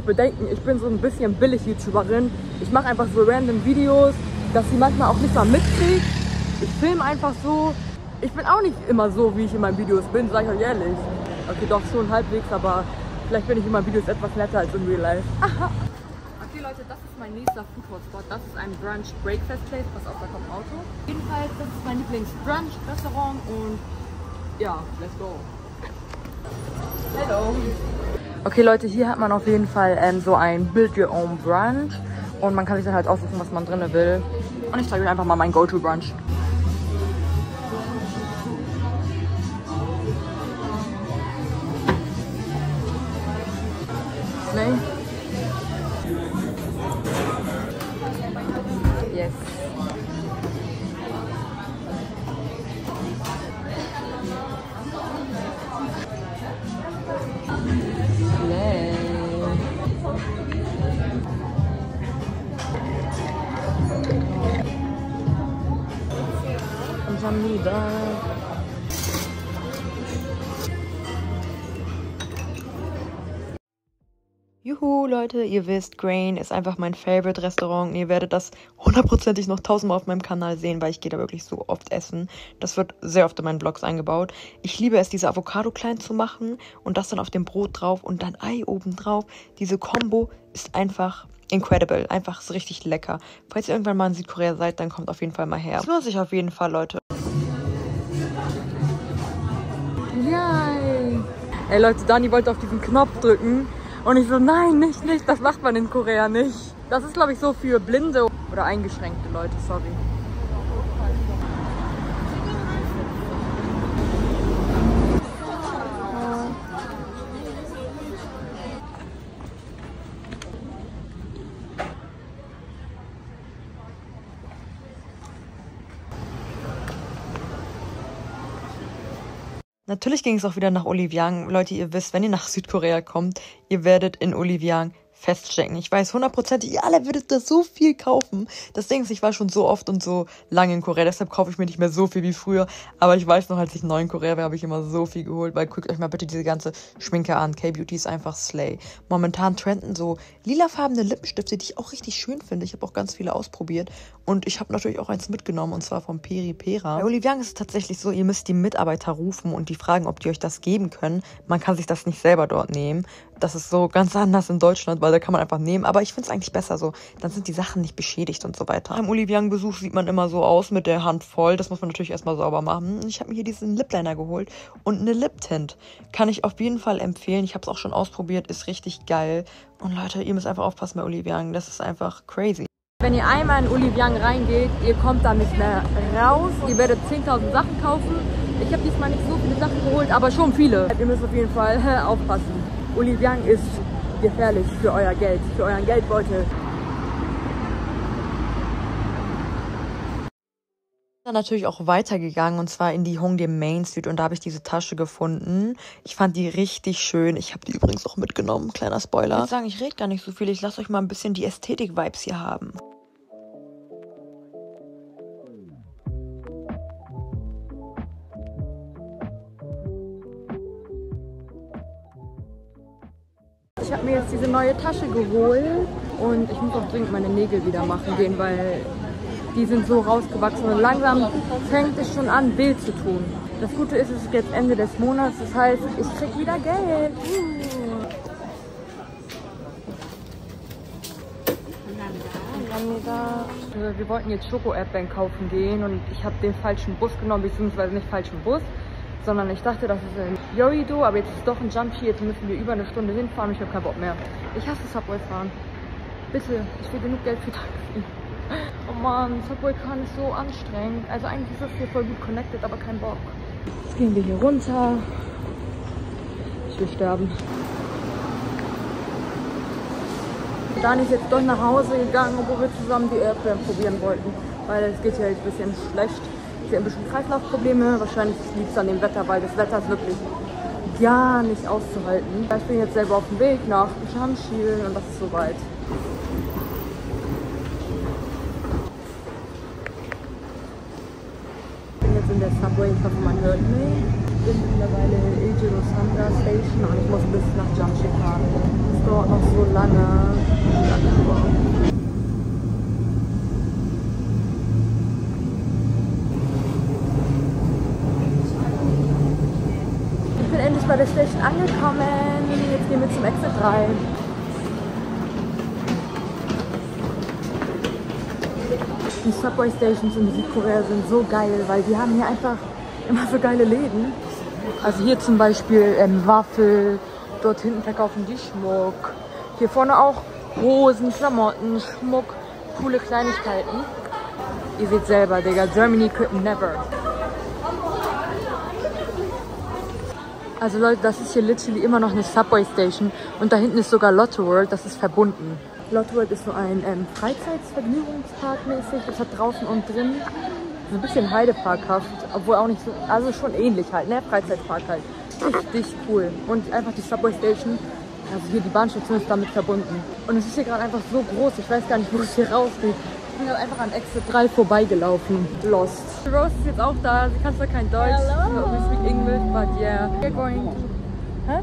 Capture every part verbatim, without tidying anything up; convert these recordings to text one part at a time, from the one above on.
bedenken, ich bin so ein bisschen Billig-YouTuberin. Ich mache einfach so random Videos, dass sie manchmal auch nicht mal mitkriegt. Ich filme einfach so. Ich bin auch nicht immer so, wie ich in meinen Videos bin, sag ich euch ehrlich. Okay, doch schon halbwegs, aber vielleicht bin ich in meinen Videos etwas netter als in Real Life. Aha. Okay Leute, das ist mein nächster Food-Spot. Das ist ein Brunch-Breakfast-Place. Pass auf, da kommt ein Auto. Jedenfalls, das ist mein Lieblings-Brunch-Restaurant und ja, let's go. Hello. Okay Leute, hier hat man auf jeden Fall ähm, so ein Build-Your-Own-Brunch und man kann sich dann halt aussuchen, was man drin will. Und ich zeige euch einfach mal mein Go-To-Brunch. Nee? Yes. Slay. Kamsamnida. Juhu, Leute, ihr wisst, Grain ist einfach mein Favorite-Restaurant. Und ihr werdet das hundertprozentig noch tausendmal auf meinem Kanal sehen, weil ich gehe da wirklich so oft essen. Das wird sehr oft in meinen Vlogs eingebaut. Ich liebe es, diese Avocado klein zu machen und das dann auf dem Brot drauf und dann Ei oben drauf. Diese Kombo ist einfach incredible, einfach so richtig lecker. Falls ihr irgendwann mal in Südkorea seid, dann kommt auf jeden Fall mal her. Das lohnt sich auf jeden Fall, Leute. Yay! Ey Leute, Dani wollte auf diesen Knopf drücken. Und ich so, nein, nicht, nicht, das macht man in Korea nicht. Das ist, glaube ich, so für blinde oder eingeschränkte Leute, sorry. Natürlich ging es auch wieder nach Oliviang. Leute, ihr wisst, wenn ihr nach Südkorea kommt, ihr werdet in Oliviang feststecken. Ich weiß hundertprozentig, ihr alle würdet da so viel kaufen. Das Ding ist, ich war schon so oft und so lange in Korea, deshalb kaufe ich mir nicht mehr so viel wie früher. Aber ich weiß noch, als ich neu in Korea war, habe ich immer so viel geholt, weil guckt euch mal bitte diese ganze Schminke an. K-Beauty ist einfach slay. Momentan trenden so lilafarbene Lippenstifte, die ich auch richtig schön finde. Ich habe auch ganz viele ausprobiert und ich habe natürlich auch eins mitgenommen und zwar vom Peripera. Bei Oliviang ist es tatsächlich so, ihr müsst die Mitarbeiter rufen und die fragen, ob die euch das geben können. Man kann sich das nicht selber dort nehmen. Das ist so ganz anders in Deutschland, weil da kann man einfach nehmen. Aber ich finde es eigentlich besser so. Dann sind die Sachen nicht beschädigt und so weiter. Beim Oliviang-Besuch sieht man immer so aus mit der Hand voll. Das muss man natürlich erstmal sauber machen. Ich habe mir hier diesen Lip-Liner geholt und eine Lip-Tint. Kann ich auf jeden Fall empfehlen. Ich habe es auch schon ausprobiert. Ist richtig geil. Und Leute, ihr müsst einfach aufpassen bei Oliviang. Das ist einfach crazy. Wenn ihr einmal in Oliviang reingeht, ihr kommt da nicht mehr raus. Ihr werdet zehntausend Sachen kaufen. Ich habe diesmal nicht so viele Sachen geholt, aber schon viele. Ihr müsst auf jeden Fall aufpassen. Oliviang ist gefährlich für euer Geld, für euren Geldbeutel. Dann natürlich auch weitergegangen und zwar in die Hongdae Main Street und da habe ich diese Tasche gefunden. Ich fand die richtig schön. Ich habe die übrigens auch mitgenommen, kleiner Spoiler. Ich würde sagen, ich rede gar nicht so viel. Ich lasse euch mal ein bisschen die Ästhetik-Vibes hier haben. Ich habe mir jetzt diese neue Tasche geholt und ich muss auch dringend meine Nägel wieder machen gehen, weil die sind so rausgewachsen und langsam fängt es schon an, weh zu tun. Das Gute ist, es ist jetzt Ende des Monats, das heißt, ich krieg wieder Geld. Uh. Wir wollten jetzt Schoko-Erdbeeren kaufen gehen und ich habe den falschen Bus genommen, beziehungsweise nicht falschen Bus, sondern ich dachte, das ist in Yeouido, aber jetzt ist es doch ein Jump-Ski, jetzt müssen wir über eine Stunde hinfahren und ich habe keinen Bock mehr. Ich hasse Subway fahren. Bitte, ich will genug Geld für Taxi. Oh Mann, Subway fahren ist so anstrengend. Also eigentlich ist das hier voll gut connected, aber kein Bock. Jetzt gehen wir hier runter. Ich will sterben. Dani ist jetzt doch nach Hause gegangen, obwohl wir zusammen die Erdbeeren probieren wollten. Weil es geht ja jetzt ein bisschen schlecht. Ich habe ein bisschen Kreislaufprobleme. Wahrscheinlich liegt es an dem Wetter, weil das Wetter ist wirklich gar nicht auszuhalten. Ich bin jetzt selber auf dem Weg nach Jamshil und das ist soweit. Ich bin jetzt in der Subway, ich hoffe, man hört mich. bin mittlerweile Ejiro Sandra Station und ich muss bis nach Jamshi fahren. Es dauert noch so lange. Ich bin endlich bei der Station angekommen. Jetzt gehen wir zum Exit drei. Die Subway Stations in Südkorea sind so geil, weil die haben hier einfach immer so geile Läden. Also hier zum Beispiel ähm, Waffel, dort hinten verkaufen die Schmuck. Hier vorne auch Hosen, Klamotten, Schmuck, coole Kleinigkeiten. Ihr seht selber, Digga, Germany could never. Also Leute, das ist hier literally immer noch eine Subway Station und da hinten ist sogar Lotto World, das ist verbunden. Lotto World ist so ein ähm, Freizeitsvergnügungspark mäßig, das hat draußen und drin so ein bisschen heideparkhaft, obwohl auch nicht so, also schon ähnlich halt, ne, Freizeitpark halt. Richtig cool. Und einfach die Subway Station, also hier die Bahnstation ist damit verbunden. Und es ist hier gerade einfach so groß, ich weiß gar nicht, wo es hier rausgeht. Ich bin gerade einfach an Exit drei vorbeigelaufen. Lost. Rose ist jetzt auch da, sie kann zwar kein Deutsch, Hello. we speak English, but yeah. We're going... Hä?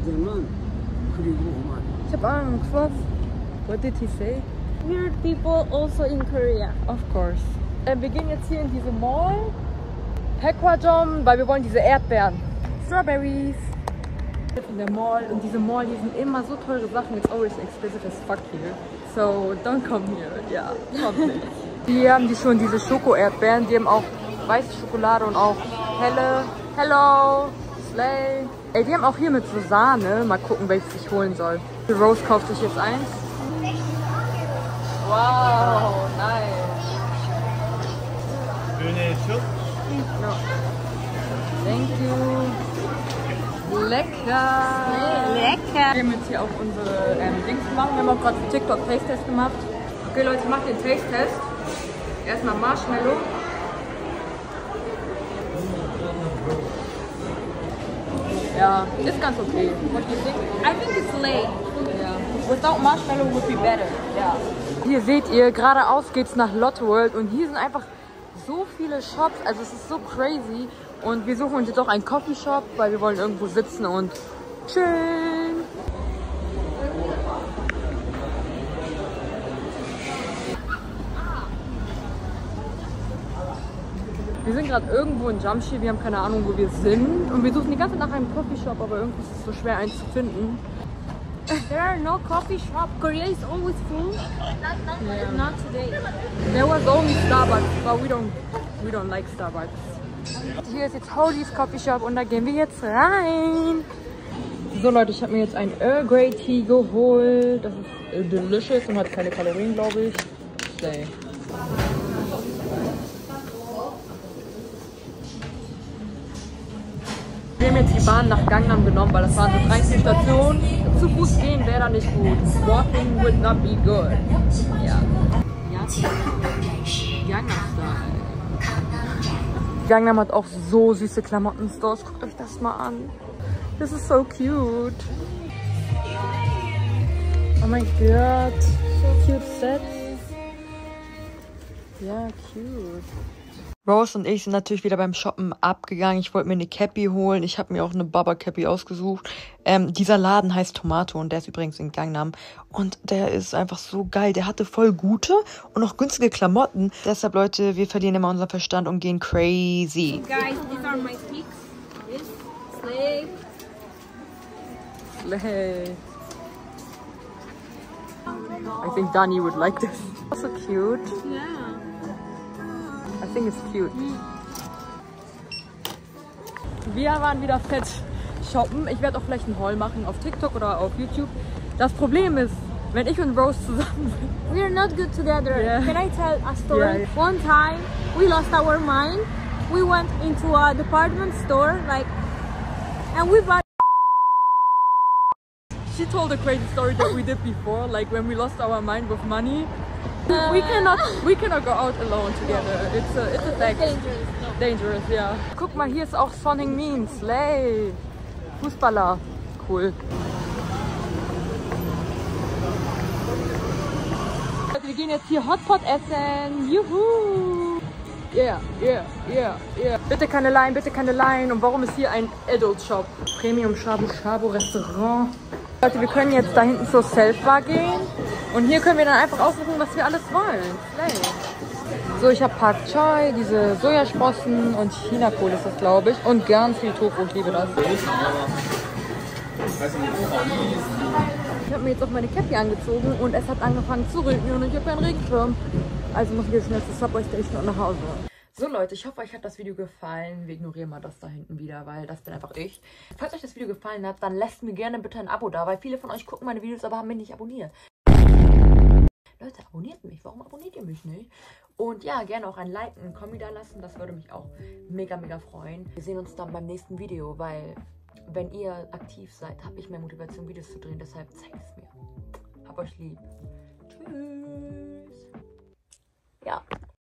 Ich hab Angst, was? What did he say? Weird people also in Korea. Of course. Äh, wir gehen jetzt hier in diese Mall, Pakwajom, weil wir wollen diese Erdbeeren. Strawberries. In der Mall und diese Mall, die sind immer so teure Sachen. It's always expensive as fuck here. So don't come here. Ja, kommt nicht. Hier haben die schon diese Schoko-Erdbeeren. Die haben auch weiße Schokolade und auch helle. Hello, Slay. Ey, die haben auch hier mit so Sahne. Mal gucken, welches ich holen soll. Rose kauft sich jetzt eins. Wow, nice. No. Thank you. Lecker. Lecker. Wir haben jetzt hier auch unsere ähm, Dings gemacht. Wir haben auch gerade für TikTok Taste-Test gemacht. Okay Leute, ich mache den Taste-Test. Erstmal Marshmallow. Ja, ist ganz okay. What do you think? I think it's late. Ja. Without Marshmallow would be better. Ja. Hier seht ihr, geradeaus geht's nach Lotto World und hier sind einfach so viele Shops, also es ist so crazy. Und wir suchen uns jetzt auch einen Coffee Shop, weil wir wollen irgendwo sitzen und chillen. Wir sind gerade irgendwo in Jamshi, wir haben keine Ahnung, wo wir sind. Und wir suchen die ganze Zeit nach einem Coffee Shop, aber irgendwie ist es so schwer, eins zu finden. There are no coffee shop. Korea is always full. Yeah. Not today. There was only Starbucks, but we don't, we don't like Starbucks. Hier ist jetzt Holy's Coffee Shop und da gehen wir jetzt rein. So Leute, ich habe mir jetzt einen Earl Grey Tea geholt. Das ist äh, delicious und hat keine Kalorien, glaube ich. Slay. Wir haben jetzt die Bahn nach Gangnam genommen, weil das waren so dreizehn Stationen. Zu Fuß gehen wäre da nicht gut. Walking would not be good. Ja. Gangnam Style. Gangnam hat auch so süße Klamotten-Stores. Guckt euch das mal an. Das ist so cute. Oh mein Gott. So cute Sets. Ja, cute. Rose und ich sind natürlich wieder beim Shoppen abgegangen. Ich wollte mir eine Cappy holen. Ich habe mir auch eine Baba Cappy ausgesucht. Ähm, dieser Laden heißt Tomato und der ist übrigens in Gangnam. Und der ist einfach so geil. Der hatte voll gute und auch günstige Klamotten. Deshalb, Leute, wir verlieren immer unseren Verstand und gehen crazy. So guys, these are my sticks. This slay. Slay. I think Dani would like this. So cute. Yeah. I think it's cute. Wir waren wieder fett shoppen. Ich werde auch vielleicht einen Haul machen auf TikTok oder auf YouTube. Das Problem ist, wenn ich und Rose zusammen sind. We're not good together. Yeah. Can I tell a story? Yeah. One time, we lost our mind. We went into a department store, like, and we bought. She told a crazy story that we did before, like when we lost our mind with money. We cannot, we cannot go out alone together. It's a, it's a fact. Dangerous. No. Dangerous, ja. Guck mal, hier ist auch Son Heung-min, Slay. Fußballer. Cool. Wir gehen jetzt hier Hotpot essen. Juhu. Yeah, yeah, yeah, yeah. Bitte keine Line, bitte keine Line. Und warum ist hier ein Adult Shop? Premium Shabu Shabu Restaurant. Leute, wir können jetzt da hinten zur Self-Bar gehen. Und hier können wir dann einfach aussuchen, was wir alles wollen. Slay. So, ich habe Pak Choi, diese Sojasprossen und China-Kohl ist das, glaube ich. Und ganz viel Tofu, ich liebe das. Ich habe mir jetzt auch meine Cappy angezogen und es hat angefangen zu regnen und ich habe keinen Regenschirm. Also muss ich jetzt schnell zur Subway Station und nach Hause. So Leute, ich hoffe, euch hat das Video gefallen. Wir ignorieren mal das da hinten wieder, weil das bin einfach ich. Falls euch das Video gefallen hat, dann lasst mir gerne bitte ein Abo da, weil viele von euch gucken meine Videos, aber haben mich nicht abonniert. Leute, abonniert mich. Warum abonniert ihr mich nicht? Und ja, gerne auch ein Like, ein Kommi da lassen. Das würde mich auch mega, mega freuen. Wir sehen uns dann beim nächsten Video, weil wenn ihr aktiv seid, habe ich mehr Motivation, Videos zu drehen. Deshalb zeigt es mir. Hab euch lieb. Tschüss.